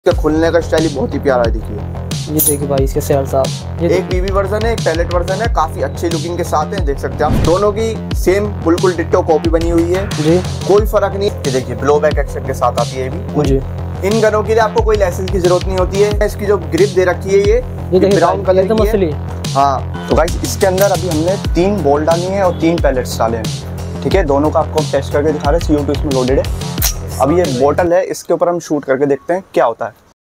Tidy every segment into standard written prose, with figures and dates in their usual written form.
इसका खुलने का स्टाइल ही बहुत ही प्यारा है। देखिए ये देखिए भाई इसके सेल साहब, एक बीबी वर्जन है, एक पैलेट वर्जन है, काफी अच्छी लुकिंग के साथ है। देख सकते हैं आप दोनों की सेम बिल्कुल डिट्टो कॉपी बनी हुई है जी, कोई फर्क नहीं। ये देखिए ब्लो बैक एक्शन के साथ आती है भी जी। इन गनों के लिए आपको कोई लाइसेंस की जरूरत नहीं होती है। इसकी जो ग्रिप दे रखी है ये ब्राउन कलर की है। हाँ तो गाइस इसके अंदर अभी हमने 3 बॉल डाली है और 3 पैलेट्स डाले हैं। ठीक है, दोनों का आपको टेस्ट करके दिखा रहे हैं। CO2 इसमें लोडेड है। अब ये बोतल है, इसके ऊपर हम शूट करके देखते हैं क्या होता है।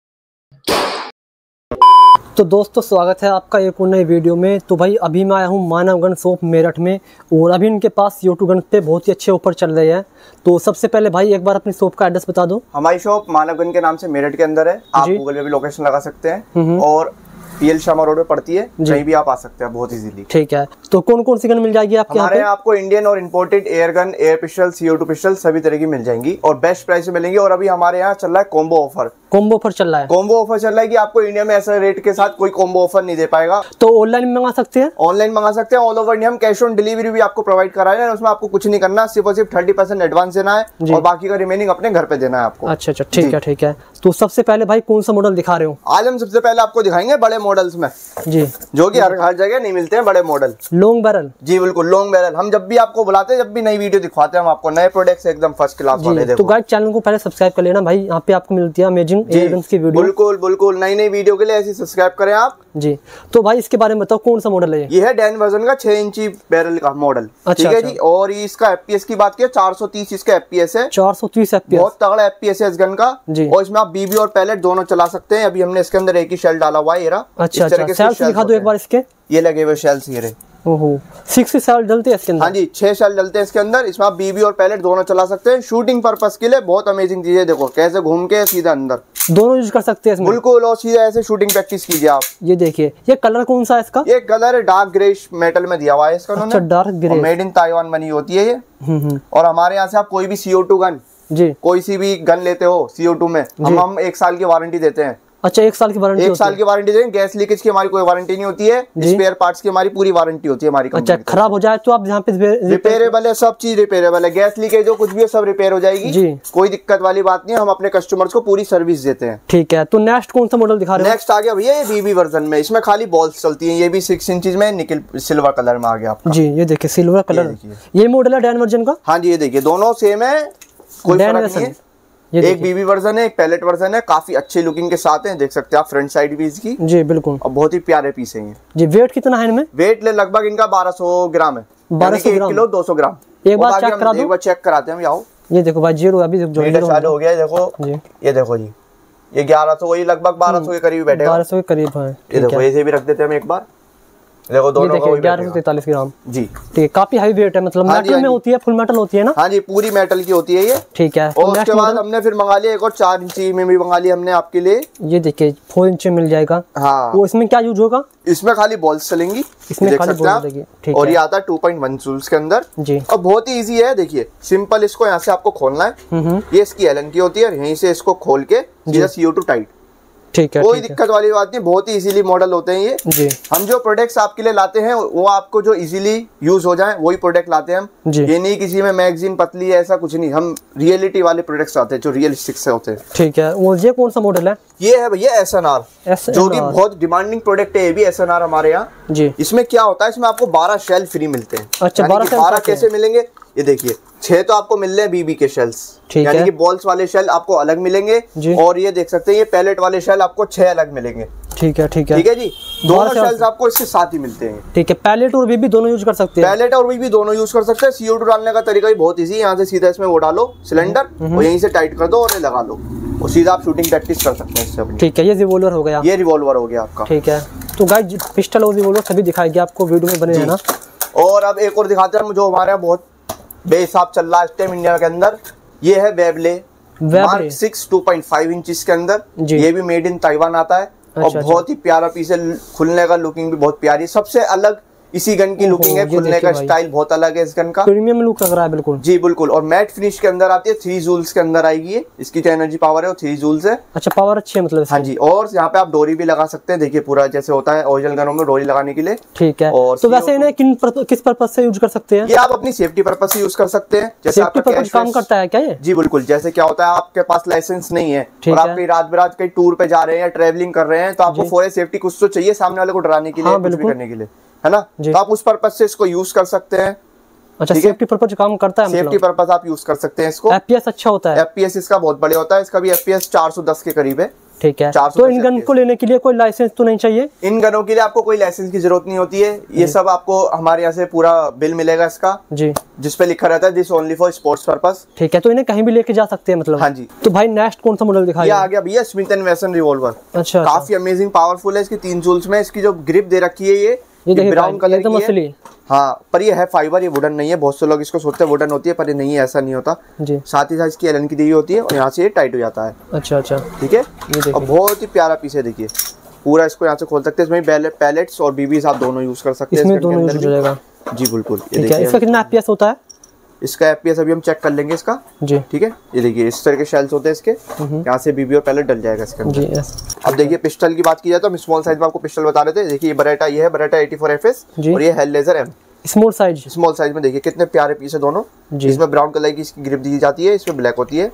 तो दोस्तों स्वागत है आपका एक और नई वीडियो में। तो भाई अभी मैं आया हूँ मानव गन शॉप मेरठ में और अभी इनके पास CO2 गन पे बहुत ही अच्छे ऑफर चल रहे हैं। तो सबसे पहले भाई एक बार अपनी शॉप का एड्रेस बता दो। हमारी शॉप मानव गन के नाम से मेरठ के अंदर है। आप गूगल पे भी लोकेशन लगा सकते हैं और PL शर्मा रोड पे पड़ती है, कहीं भी आप आ सकते हैं बहुत इजीली। ठीक है, तो कौन कौन सी गन मिल जाएगी आपके हमारे यहाँ आपको इंडियन और imported air gun, air pistol, CO2 pistol सभी तरह की मिल जाएंगी और बेस्ट प्राइस में मिलेंगी। और अभी हमारे यहाँ चल रहा है कॉम्बो ऑफर। कॉम्बो ऑफर चल रहा है? कॉम्बो ऑफर चल रहा है कि आपको इंडिया में ऐसा रेट के साथ कोई कॉम्बो ऑफर नहीं दे पाएगा। तो ऑनलाइन मंगा सकते हैं? ऑनलाइन मंगा सकते हैं, ऑल ओवर इंडिया। हम कैश ऑन डिलीवरी भी आपको प्रोवाइड करा रहे हैं। उसमें आपको कुछ नहीं करना, सिर्फ और सिर्फ 30% एडवांस देना है और बाकी का रिमेनिंग अपने घर पे देना है आपको। अच्छा अच्छा, ठीक है ठीक है। तो सबसे पहले भाई कौन सा मॉडल दिखा रहे हो? आज हम सबसे पहले आपको दिखाएंगे बड़े मॉडल्स में जी, जो कि हर जगह नहीं मिलते हैं। बड़े मॉडल लॉन्ग बैरल। जी बिल्कुल लॉन्ग बैरल। हम जब भी आपको बुलाते हैं, जब भी नई वीडियो दिखवाते हैं, हम आपको नए प्रोडक्ट्स एकदम फर्स्ट क्लास वाले। तो गाइस चैनल को पहले सब्सक्राइब कर लेना भाई, यहाँ पे आपको मिलती है अमेजिंग एयर गन्स की वीडियो। बिल्कुल बिल्कुल, नई नई वीडियो के लिए ऐसे सब्सक्राइब करें आप जी। तो भाई इसके बारे में बताओ कौन सा मॉडल है? ये है डैन वर्जन का 6 इंची बैरल का मॉडल। ठीक है जी। और इसका FPS की बात की 430 इसका FPS है। 430 FPS, बहुत तगड़ा FPS है इस गन का जी। और इसमें आप BB और पैलेट दोनों चला सकते हैं। अभी हमने इसके अंदर एक ही शेल डाला हुआ है। ये रहा। अच्छा अच्छा, शेल्स दिखा दो एक बार इसके। ये लगे हुए शेल्स ये रहे। ओहो, 6 शेल डलते हैं इसके अंदर? हाँ जी, 6 शेल डलते हैं इसके अंदर। इसमें आप BB और पैलेट दोनों चला सकते हैं। शूटिंग पर्पस के लिए बहुत अमेजिंग चीज है। देखो कैसे घूम के सीधा अंदर दोनों यूज कर सकते हैं इसमें। बिल्कुल, और सीधा ऐसे शूटिंग प्रैक्टिस कीजिए आप। ये देखिए, ये कलर कौन सा है इसका? ये कलर डार्क ग्रेइश मेटल में दिया हुआ है इसका। अच्छा, dark grey, made in Taiwan बनी होती है ये। और हमारे यहाँ से आप कोई भी CO2 गन जी, कोई सी भी गन लेते हो CO2 में, हम 1 साल की वारंटी देते हैं। अच्छा, 1 साल की वारंटी? 1 साल की वारंटी देंगे। गैस लीकेज की हमारी कोई वारंटी नहीं होती है। स्पेयर पार्ट्स की हमारी पूरी वारंटी होती है हमारी। अच्छा, खराब हो जाए तो आप यहाँ पे रिपेयरेबल है, सब चीज रिपेयरेबल है। गैस लीकेज हो कुछ भी हो सब रिपेयर हो जाएगी जी, कोई दिक्कत वाली बात नहीं है। हम अपने कस्टमर्स को पूरी सर्विस देते हैं। ठीक है, तो नेक्स्ट कौन सा मॉडल दिखा रहे हो? नेक्स्ट आ गया भैया ये BB वर्जन में। इसमें खाली बॉल्स चलती है। ये भी 6 इंचेस में निकल सिल्वर कलर में आ गया आपका जी। ये देखिए सिल्वर कलर, ये मॉडल है डैन वर्जन का? हाँ जी, ये देखिए दोनों सेम है, कोई फर्क नहीं है। एक BB वर्जन है, एक पैलेट वर्जन है, काफी अच्छी लुकिंग के साथ है। देख सकते हैं आप फ्रंट साइड भी इसकी जी बिल्कुल। और बहुत ही प्यारे पीस है ये जी। वेट कितना है इनमें? वेट लगभग इनका 1200 ग्राम है। 1200 ग्राम, 1 किलो 200 ग्राम। एक बार चेक करा दो। एक बार चेक कराते हैं। आओ, ये देखो भाई जीरो अभी चालू हो गया है। देखो जी, ये देखो जी, ये 1100 वही लगभग 1200 के करीब बैठेगा। 1200 के करीब है। ये देखो ऐसे भी रख देते हैं हम एक बार। देखो दोनों का 1143 ग्राम जी। ठीक है, काफी हाई वेट है, मतलब हाँ मेटल में होती है, फुल मेटल होती है ना? हाँ जी, पूरी मेटल की होती है ये। ठीक है। और उसके बाद हमने फिर मंगा लिया एक और 4 इंची में भी मंगा लिया हमने आपके लिए। ये देखिए 4 इंच मिल जाएगा। हाँ, वो इसमें क्या यूज होगा? इसमें खाली बॉल्स चलेंगी, इसमें खाली बॉल्स। और ये आता है 2.1 जूल्स के अंदर जी। और बहुत ही इजी है। देखिए सिंपल, इसको यहाँ से आपको खोलना है। ये इसकी एलन की होती है, यहीं से इसको खोल के सीधा CO2 टाइट। ठीक है, कोई दिक्कत वाली बात नहीं, बहुत ही इजीली मॉडल होते हैं ये जी। हम जो प्रोडक्ट्स आपके लिए लाते हैं वो आपको जो इजीली यूज हो जाए वही प्रोडक्ट लाते हैं हम जी। ये नहीं किसी में मैगजीन पतली है ऐसा कुछ नहीं। हम रियलिटी वाले प्रोडक्ट्स आते हैं जो रियलिस्टिक से होते हैं। ठीक है, वो ये कौन सा मॉडल है? ये है भैया SNR, जो कि बहुत डिमांडिंग प्रोडक्ट है। ये भी SNR हमारे यहाँ जी। इसमें क्या होता है, इसमें आपको 12 शेल फ्री मिलते हैं। अच्छा, 12 कैसे मिलेंगे? ये देखिए 6 तो आपको मिल रहे हैं BB के शेल्स, यानी कि बॉल्स वाले शेल आपको अलग मिलेंगे। और ये देख सकते हैं ये पैलेट वाले शेल आपको 6 अलग मिलेंगे। ठीक है ठीक है ठीक है जी। दोनों शेल्स आपको इसके साथ ही मिलते हैं। ठीक है, पैलेट और BB दोनों यूज कर सकते हैं? पैलेट और BB दोनों यूज कर सकते हैं। CO2 डालने का तरीका भी बहुत इजी है। यहाँ से सीधा इसमें वो डालो सिलेंडर और यहीं से टाइट कर दो और ये लगा लो और सीधा आप शूटिंग प्रैक्टिस कर सकते हैं इससे। ठीक है, ये रिवॉल्वर हो गया। ये रिवॉल्वर हो गया आपका। ठीक है, तो गाइस पिस्टल और रिवॉल्वर सभी दिखाएंगे आपको, वीडियो में बने रहना। और अब एक और दिखाते हैं जो हमारे यहाँ बहुत बेहिसाब चल रहा है इस टाइम इंडिया के अंदर। ये है वेबले मार्क 6 2.5 इंच के अंदर। ये भी मेड इन ताइवान आता है। और बहुत ही प्यारा पीस है, खुलने का लुकिंग भी बहुत प्यारी। सबसे अलग इसी गन की लुकिंग है, खुलने का स्टाइल बहुत अलग है इस गन का, प्रीमियम लुक लग रहा है बिल्कुल। जी बिल्कुल, और मैट फिनिश के अंदर आती है, 3 जूल्स के अंदर आएगी ये, इसकी जो एनर्जी पावर है वो 3 जूल्स है। अच्छा, पावर अच्छी है मतलब। हाँ जी, और यहाँ पे आप डोरी भी लगा सकते हैं, देखिए पूरा जैसे होता है ओरिजिनल गनों में डोरी लगाने के लिए। ठीक है, और तो वैसे इन्हें किस पर्पज से यूज कर सकते हैं? ये आप अपनी सेफ्टी पर्पज से यूज कर सकते हैं। जैसे आपका काम करता है क्या ये? जी बिल्कुल, जैसे क्या होता है आपके पास लाइसेंस नहीं है और आप कहीं रात बिरात कहीं टूर पे जा रहे हैं या ट्रेवलिंग कर रहे हैं, तो आपको फॉर सेफ्टी कुछ तो चाहिए सामने वाले को डराने के लिए, कुछ भी करने के लिए, है ना, तो आप उस पर्पज से इसको यूज कर सकते हैं। अच्छा, सेफ्टी पर्पज काम करता है, सेफ्टी पर्पज आप यूज कर सकते हैं इसको। एफपीएस अच्छा होता है? एफपीएस इसका बहुत बढ़िया होता है, इसका भी एफपीएस 410 के करीब है। ठीक है, तो इन गन को लेने के लिए कोई लाइसेंस तो नहीं चाहिए? इन गनों के लिए आपको कोई लाइसेंस की जरूरत नहीं होती है, ये सब आपको हमारे यहाँ से पूरा बिल मिलेगा इसका जी, जिसपे लिखा रहता है this only for sports purpose. ठीक है, तो इन्हें कहीं भी लेके जा सकते हैं मतलब? हाँ जी। तो भाई नेक्स्ट कौन सा मॉडल दिखाया? ये आ गया भैया स्मिथ एंड वेसन रिवॉल्वर। अच्छा, काफी अमेजिंग पावरफुल है, इसकी 3 जूल्स में इसकी जो ग्रिप दे रखी है ये ब्राउन कलर की है। हाँ, पर ये है फाइबर, ये वुडन नहीं है। बहुत से लोग इसको सोचते हैं वुडन होती है, पर ये नहीं है, ऐसा नहीं होता जी। साथ ही साथ इसकी एलन की दी होती है और यहाँ से ये टाइट हो जाता है। अच्छा अच्छा, ठीक है, और बहुत ही प्यारा पीस है, देखिए पूरा इसको यहाँ से खोल सकते हैं, इसमें पैलेट्स और बीबीज आप दोनों यूज कर सकते हैं, इसमें दोनों यूज हो जाएगा। जी बिल्कुल। इसका कितना एफपीएस होता है? इसका एफपीएस अभी हम चेक कर लेंगे इसका जी, ठीक है। ये देखिए इस तरह के शेल्स होते हैं इसके, यहाँ से बीबी और पैलेट डल जाएगा इसके अंदर जी। अब देखिए पिस्टल की बात की जाए तो हम स्मॉल साइज में आपको पिस्टल बता रहे थे। देखिए ये बरेटा, ये है बरेटा 84FS और ये हेललेजर M। स्मॉल साइज में देखिए कितने प्यारे पीस है दोनों। इसमें ब्राउन कलर की इसकी ग्रिप दी जाती है, इसमें ब्लैक होती है।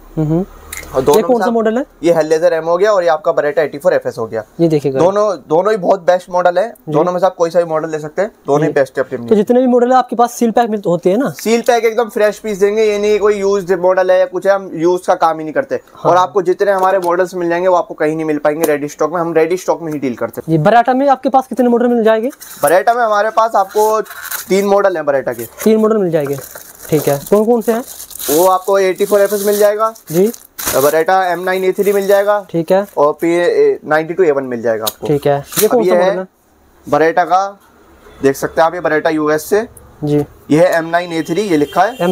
और दोनों कौन सा मॉडल है? ये हेललेजर M हो गया और ये आपका बरेटा 84FS हो गया। ये देखिएगा, दोनों ही बहुत बेस्ट मॉडल है, दोनों में से आप कोई सा भी मॉडल ले सकते हैं, दोनों ही बेस्ट है अपने। तो जितने भी मॉडल है आपके पास सील पैक होते हैं ना? सील पैक एकदम फ्रेश पीस देंगे, ये नहीं कोई यूज्ड मॉडल है या कुछ है, हम यूज का काम ही नहीं करते। और आपको जितने हमारे मॉडल्स मिल जाएंगे वो आपको कहीं नहीं मिल पाएंगे रेडी स्टॉक में, हम रेडी स्टॉक में ही डील करते हैं। बरेटा में आपके पास कितने मॉडल मिल जाएंगे? बरेटा में हमारे पास आपको 3 मॉडल है, बरेटा के 3 मॉडल मिल जाएंगे। ठीक है, कौन कौन से हैं? वो आपको 84FS मिल जाएगा जी, बरेटा M9A3 मिल जाएगा, ठीक है, और फिर 92A1 मिल जाएगा आपको। ठीक है, ये कौन सा मॉडल है? बरेटा का देख सकते हैं आप, ये बरेटा US से जी, ये है M9A3, ये लिखा है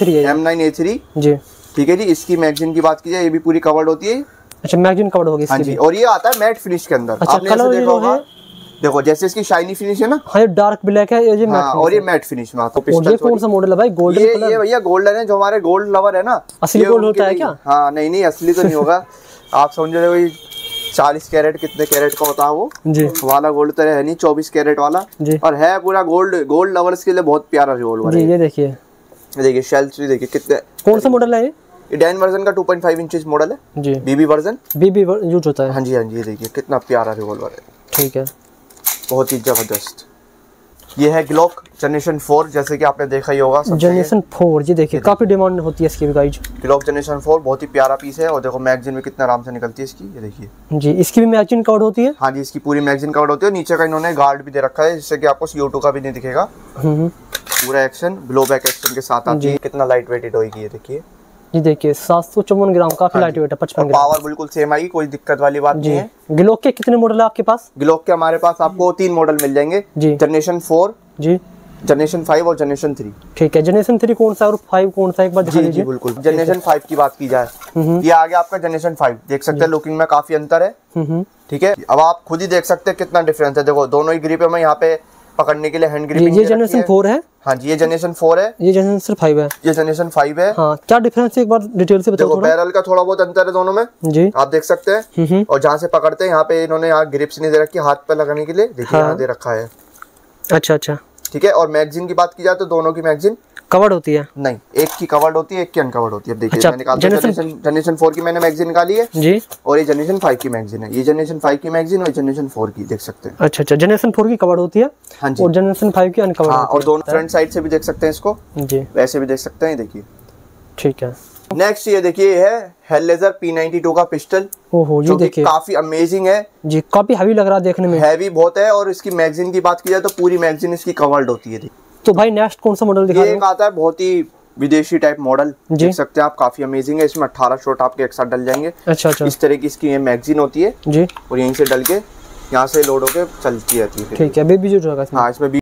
M9A3 जी, ठीक है जी। इसकी मैगजीन की बात की जाए, ये भी पूरी कवर्ड होती है। अच्छा, मैगजीन कवर्ड होगी इसकी भी, और ये आता है मैट फिनिश के अंदर। आपने ऐसे देखा होगा, देखो जैसे इसकी शाइनी फिनिश है ना, हाँ डार्क ब्लैक है ये मैट, और ये मैट फिनिश में आता है। ये कौन सा मॉडल है भाई? Golden colour? ये भैया गोल्डन है, जो हमारे गोल्ड लवर है ना। असली गोल्ड होता है क्या? हाँ नहीं असली तो नहीं होगा, आप समझो कोई 40 कैरेट कितने कैरेट का होता है वो जी, वाला गोल्ड तो है नहीं, 24 कैरेट वाला जी, और है पूरा गोल्ड लवर्स के लिए बहुत प्यारा रिवॉल्वर है। ये देखिए शेल्स भी देखिए कितने। कौन सा मॉडल है ये? डैन वर्जन का 2.5 इंचेस मॉडल है जी, बीबी वर्जन, बीबी यूज होता है। हाँ जी हाँ जी, देखिए कितना प्यारा रिवॉल्वर है। ठीक है, बहुत ही जबरदस्त। ये है ग्लॉक जनरेशन 4, जैसे कि आपने देखा ही होगा जनरेशन 4 जी। देखिए काफी डिमांड होती है इसकी भी गाइज। ग्लॉक जनरेशन 4 बहुत ही प्यारा पीस है, और देखो मैगजीन में कितना आराम से निकलती है इसकी, ये देखिए जी। इसकी भी मैगजीन कवर्ड होती है? हाँ जी, इसकी पूरी मैगजीन कवर्ड होती है। नीचे का इन्होंने गार्ड भी दे रखा है, जिससे कि आपको CO2 का भी नहीं दिखेगा। पूरा एक्शन ब्लो बैक एक्शन के साथ आती है। कितना लाइट वेटेड होगी ये देखिए, ये देखिए 754 ग्राम, काफी लाइट वेट है। 55 ग्राम, पावर बिल्कुल सेम आएगी, कोई दिक्कत वाली बात नहीं है। ग्लॉक के कितने मॉडल है आपके पास? ग्लॉक के हमारे पास आपको 3 मॉडल मिल जाएंगे जी, जनरेशन 4 जी, जनरेशन 5 और जनरेशन 3। ठीक है, जनरेशन 3 कौन सा और 5 कौन सा, एक बार दिखा दीजिए। बिल्कुल, जनरेशन 5 की बात की जाए, ये आ गया आपका जनरेशन 5, देख सकते हैं लुकिंग में काफी अंतर है। ठीक है, अब आप खुद ही देख सकते हैं कितना डिफरेंस है। देखो दोनों ही ग्रिप में यहाँ पे पकड़ने के लिए हैंड ग्रिप। ये जनरेशन 4 है? हाँ जी, ये जनरेशन 4 है। ये जनरेशन 5 है? ये जनरेशन 5 है। हाँ, क्या डिफरेंस है एक बार डिटेल से बताओ। देखो बैरल का थोड़ा बहुत अंतर है दोनों में जी, आप देख सकते हैं। और जहाँ से पकड़ते हैं यहाँ पे इन्होंने यहाँ ग्रिप्स नहीं दे रखी, हाथ पे लगाने के लिए देखिए यहाँ दे रखा है। अच्छा अच्छा, ठीक है। और मैगजीन की बात की जाए तो दोनों की मैगजीन कवर्ड होती है? नहीं, एक की कवर्ड होती है, एक की अनकवर्ड होती है। अब देखिए मैंने कहा जनरेशन 4 की मैंने मैगजीन निकाली है जी, और ये जनरेशन 5 की मैगजीन है। ये जनरेशन 5 की मैगजीन और जनरेशन 4 की, देख सकते हैं। अच्छा अच्छा, जनरेशन 4 की कवर्ड होती है हाँ जी, और जनरेशन 5 की अनकवर्ड। हाँ, और दोनों फ्रंट साइड से भी देख सकते हैं इसको जी, वैसे भी देख सकते हैं, देखिए। ठीक है, नेक्स्ट ये देखिए है हेललेजर P92 का पिस्टल। ओहो, ये देखिए काफी अमेजिंग है जी, काफी हैवी लग रहा है देखने में, हैवी बहुत है। और इसकी मैगजीन की बात की जाए तो पूरी मैगजीन इसकी कवर्ड होती है। तो भाई नेक्स्ट कौन सा मॉडल दिखा रहे हैं? एक आता है बहुत ही विदेशी टाइप मॉडल, देख सकते हैं आप, काफी अमेजिंग है। इसमें 18 शॉट आपके एक साथ डल जाएंगे। अच्छा अच्छा, इस तरह की इसकी ये मैगजीन होती है जी, और यहीं से डल के यहाँ से लोड होके चलती रहती है। ठीक है, बेबी जो होगा इसमें। हाँ, इसमें